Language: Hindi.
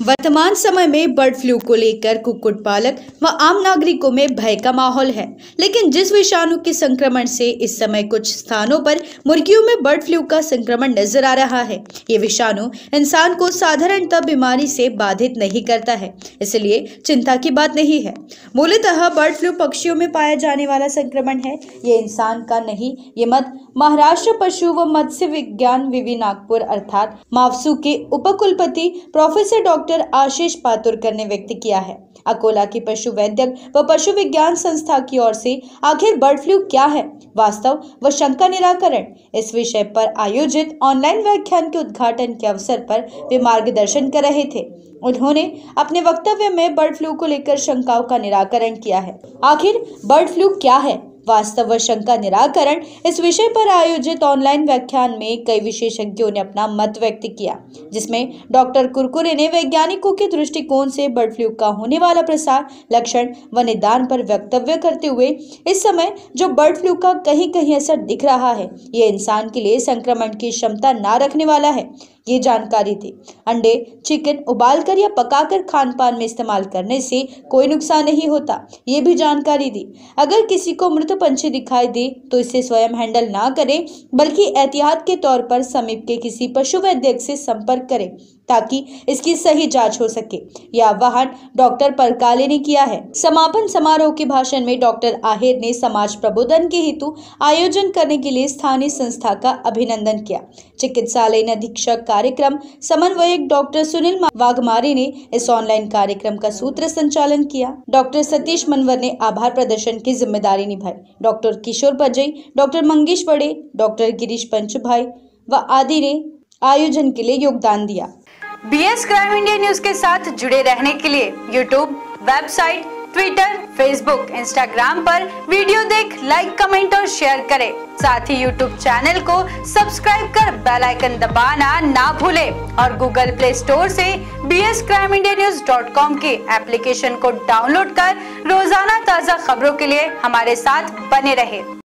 वर्तमान समय में बर्ड फ्लू को लेकर कुक्कुट पालक व आम नागरिकों में भय का माहौल है। लेकिन जिस विषाणु के संक्रमण से इस समय कुछ स्थानों पर मुर्गियों में बर्ड फ्लू का संक्रमण नजर आ रहा है, ये विषाणु इंसान को साधारणतः बीमारी से बाधित नहीं करता है, इसलिए चिंता की बात नहीं है। मूलतः बर्ड फ्लू पक्षियों में पाया जाने वाला संक्रमण है, ये इंसान का नहीं। ये मत महाराष्ट्र पशु व मत्स्य विज्ञान विवि नागपुर अर्थात माफसू के उपकुलपति प्रोफेसर डॉक्टर आशीष पातुरकर ने व्यक्त किया है। अकोला की पशु वैद्यक व पशु विज्ञान संस्था की ओर से आखिर बर्ड फ्लू क्या है, वास्तव व शंका निराकरण, इस विषय पर आयोजित ऑनलाइन व्याख्यान के उद्घाटन के अवसर पर वे मार्गदर्शन कर रहे थे। उन्होंने अपने वक्तव्य में बर्ड फ्लू को लेकर शंकाओं का निराकरण किया है। आखिर बर्ड फ्लू क्या है, वास्तव व शंका निराकरण, इस विषय पर आयोजित ऑनलाइन व्याख्यान में कई विशेषज्ञों ने अपना मत व्यक्त किया, जिसमें डॉक्टर कुरकुरे ने वैज्ञानिकों के दृष्टिकोण से बर्ड फ्लू का होने वाला प्रसार, लक्षण व निदान पर वक्तव्य करते हुए इस समय जो बर्ड फ्लू का कहीं कहीं असर दिख रहा है, ये इंसान के लिए संक्रमण की क्षमता न रखने वाला है, ये जानकारी दी। अंडे, चिकन उबालकर या पकाकर खान पान में इस्तेमाल करने से कोई नुकसान नहीं होता, ये भी जानकारी दी। अगर किसी को मृत पंछी दिखाई दे तो इसे स्वयं हैंडल ना करें, बल्कि एहतियात के तौर पर समीप के किसी पशु वैद्यक से संपर्क करें ताकि इसकी सही जांच हो सके। यह आह्वान डॉक्टर परकाले ने किया है। समापन समारोह के भाषण में डॉक्टर आहेर ने समाज प्रबोधन के हेतु आयोजन करने के लिए स्थानीय संस्था का अभिनंदन किया। चिकित्सालय अधीक्षक कार्यक्रम समन्वयक डॉक्टर सुनील वाघमारे ने इस ऑनलाइन कार्यक्रम का सूत्र संचालन किया। डॉक्टर सतीश मनवर ने आभार प्रदर्शन की जिम्मेदारी निभाई। Doctor Kishore Pajai, doctor Mangesh Bade, doctor Girish Panchbhai व आदि ने आयोजन के लिए योगदान दिया। BS क्राइम इंडिया न्यूज के साथ जुड़े रहने के लिए YouTube, website, Twitter, Facebook, Instagram पर वीडियो देख लाइक, कमेंट और शेयर करें। साथ ही YouTube चैनल को सब्सक्राइब कर बेल आइकन दबाना ना भूलें और Google प्ले स्टोर से bscrimindianews.com के एप्लीकेशन को डाउनलोड कर रोजाना ताज़ा खबरों के लिए हमारे साथ बने रहें।